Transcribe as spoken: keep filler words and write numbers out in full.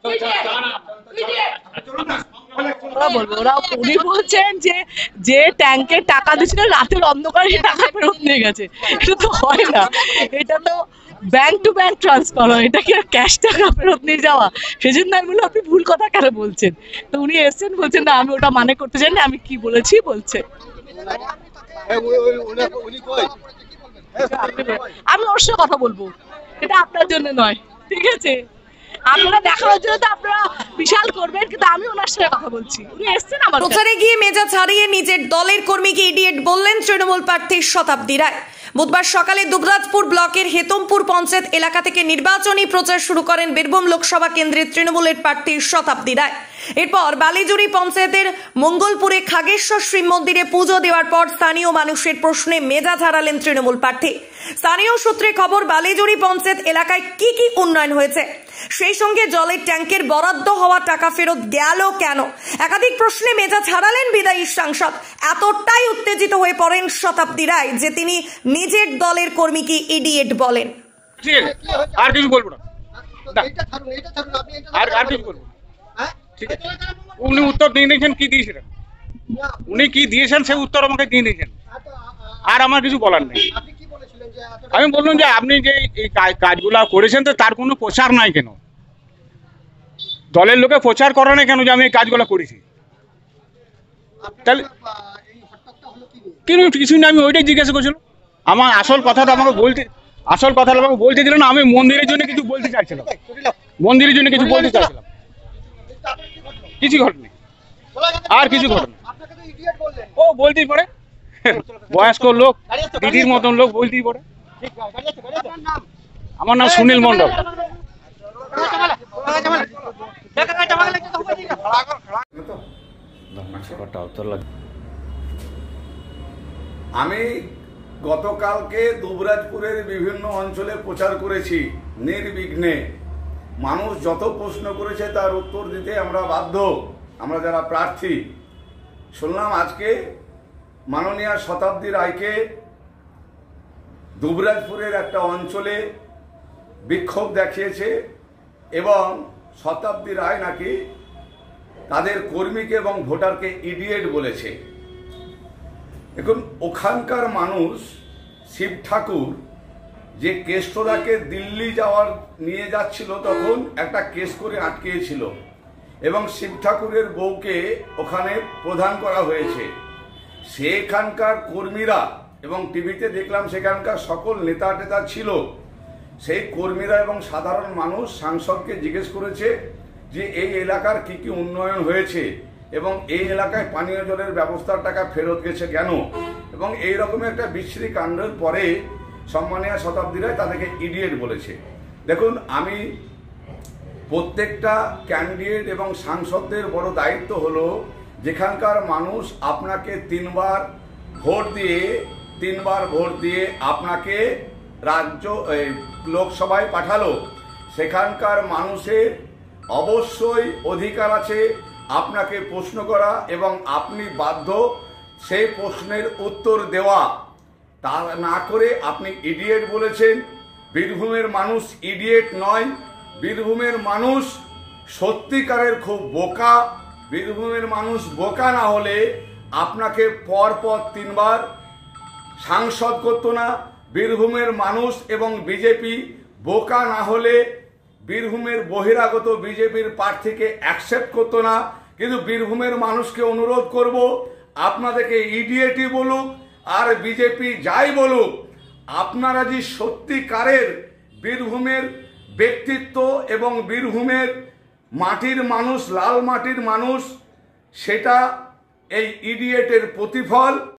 ওরা বলবো ওরা উনি বলছেন যে যে ট্যাঙ্কের টাকা দিচ্ছিল রাতের অন্ধকারে টাকা ফেরত নিয়ে গেছে। এটা তো হয় না, এটা তো ব্যাংক টু ব্যাংক ট্রান্সফার হয়, এটা কি আর ক্যাশ টাকা ফেরত নিয়ে যাওয়া? সেজন্য আমি বললাম আপনি ভুল কথা কেন বলছেন। তো উনি এসছেন বলছেন না আমি ওটা মানে করতে চাই না, আমি কি বলেছি বলছে। আমি ওর সাথে কথা বলবো, এটা আপনার জন্য নয়, ঠিক আছে? আপনারা দেখানোর জন্য তো আপনারা বিশাল করবেন, কিন্তু আমি ওনার সাথে কথা বলছি, উনি এসছেন আমার কাছে। প্রচারে গিয়ে মেজাজ হারিয়ে নিজের দলের কর্মীকে ইডিয়েট বললেন তৃণমূল প্রার্থী শতাব্দী রায়। বুধবার সকালে দুবরাজপুর ব্লকের হেতমপুর পঞ্চায়েত এলাকা থেকে নির্বাচনী প্রচার শুরু করেন বীরভূম লোকসভা কেন্দ্রের তৃণমূলের প্রার্থী শতাব্দী রায়। এরপর বালিজুড়ি পঞ্চায়েতের মঙ্গলপুরে খাগেশ্বর শ্রী মন্দিরে পুজো দেওয়ার পর স্থানীয় মানুষের প্রশ্নে মেজাজ হারালেন তৃণমূল প্রার্থী। স্থানীয় সূত্রে খবর, বালিজুড়ি পঞ্চায়েত এলাকায় কি কি উন্নয়ন হয়েছে, সেই সঙ্গে জলের ট্যাঙ্কের বরাদ্দ হওয়া টাকা ফেরত গেল কেন, একাধিক প্রশ্নে মেজাজ হারালেন বিদায়ী সাংসদ। এতটাই উত্তেজিত হয়ে পড়েন শতাব্দী রায় যে তিনি নিজের দলের কর্মীকে ইডিয়েট বলেন। আর কিছু বলবো না, আর আর কিছু বলবো না, ঠিক আছে? উনি উত্তর দিয়ে দিয়েছেন, কি দিয়েছিলেন উনি, কি দিয়েছেন সে উত্তর আমাকে দিয়ে দিয়েছেন, আর আমার কিছু বলার নেই। আমি বললাম যে আপনি যে এই কাজগুলা করেছেন তো তার কোনো প্রচার নাই কেন, দলের লোকে প্রচার করে না কেন যে আমি এই কাজগুলো করেছি? তাহলে কিন্তু কিছু না, আমি ওইটাই জিজ্ঞাসা করছিলাম। আমার আসল কথাটা আমাকে বলতে আসল কথাটা আমাকে বলতে দিল না। আমি মন্দিরের জন্য কিছু বলতে চাইছিলাম, মন্দিরের জন্য কিছু বলতে চাইছিলাম, কিছু ঘটেনি, আর কিছু ঘটেনি। ও বলতেই পারে, বয়স্ক লোক, দিদির মতন লোক, বলতেই পারে। আমার নাম সুনীল মন্ডল। আমি গতকালকে দুবরাজপুরের বিভিন্ন অঞ্চলে প্রচার করেছি নির্বিঘ্নে। মানুষ যত প্রশ্ন করেছে তার উত্তর দিতে আমরা বাধ্য, আমরা যারা প্রার্থী। শুনলাম আজকে মাননীয় শতাব্দী রায়কে দুবরাজপুরের একটা অঞ্চলে বিক্ষোভ দেখিয়েছে এবং শতাব্দী রায় নাকি তাদের কর্মীকে এবং ভোটারকে ইডিয়েট বলেছে। এখন ওখানকার মানুষ শিব ঠাকুর যে কেষ্টদাকে দিল্লি যাওয়ার নিয়ে যাচ্ছিল তখন একটা কেস করে আটকেছিল এবং শিব ঠাকুরের বউকে ওখানে প্রধান করা হয়েছে। সেখানকার কর্মীরা এবং টিভিতে দেখলাম সেখানকার সকল নেতা টেতা ছিল, সেই কর্মীরা এবং সাধারণ মানুষ সাংসদকে জিজ্ঞেস করেছে যে এই এলাকার কি কি উন্নয়ন হয়েছে এবং এই এলাকায় পানীয় জলের ব্যবস্থার টাকা ফেরত গেছে কেন, এবং এই রকমের একটা বিশ্রী কাণ্ডের পরে সম্মানীয় শতাব্দী রায় তাদেরকে ইডিয়েট বলেছে। দেখুন, আমি প্রত্যেকটা ক্যান্ডিডেট এবং সাংসদদের বড় দায়িত্ব হলো যেখানকার মানুষ আপনাকে তিনবার ভোট দিয়ে তিনবার ভোট দিয়ে আপনাকে রাজ্য লোকসভায় পাঠালো, সেখানকার মানুষের অবশ্যই অধিকার আছে আপনাকে প্রশ্ন করা এবং আপনি বাধ্য সেই প্রশ্নের উত্তর দেওয়া। তা না করে আপনি ইডিয়েট বলেছেন। বীরভূমের মানুষ ইডিয়েট নয়, বীরভূমের মানুষ সত্যিকারের খুব বোকা। বীরভূমের মানুষ বোকা না হলে আপনাকে পর পর তিনবার সাংসদ করতো না। বীরভূমের মানুষ এবং বিজেপি বোকা না হলে বীরভূমের বহিরাগত বিজেপির প্রার্থীকে অ্যাকসেপ্ট করতো না। কিন্তু বীরভূমের মানুষকে অনুরোধ করব, আপনাদেরকে ইডিয়েটই বলুক আর বিজেপি যাই বলুক, আপনারা যে সত্যিকারের বীরভূমের ব্যক্তিত্ব এবং বীরভূমের মাটির মানুষ, লাল মাটির মানুষ, সেটা এই ইডিয়েটের প্রতিফল।